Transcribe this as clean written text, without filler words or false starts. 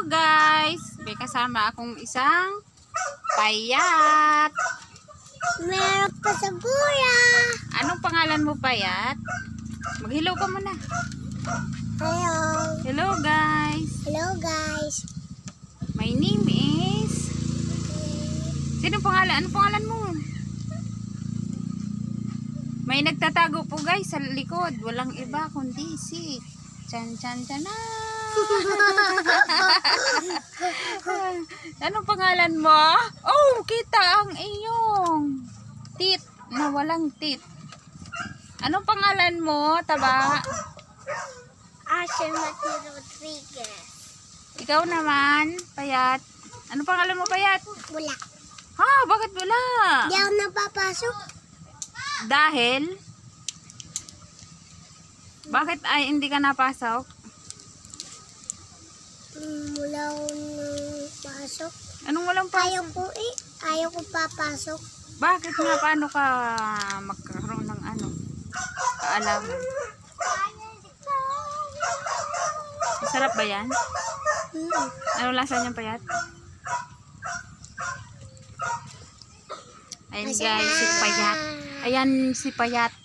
Hello guys! May kasama akong isang payat. Meron pa sa bura. Anong pangalan mo, payat? Mag-hello ka muna. Hello. Hello guys! Hello guys. My name is... Anong pangalan mo? May nagtatago po guys sa likod. Walang iba kundi si... Chan. Anong pangalan mo? Oh, kita ang iyong tit na walang tit. Anong pangalan mo, taba? Asher Mati Rodriguez. Ikaw naman, payat. Anong pangalan mo, payat? Wala. Ha, bakit wala? Di ako napapasok. Dahil? Bakit ay hindi ka napasok? Wala akong pasok. Anong walang pasok? Ayaw ko papasok. Bakit nga? Paano ka magkakaroon ng kaalaman? Masarap ba yan? Anong lasa niyang payat? Ayan guys, si payat. Ayan si payat.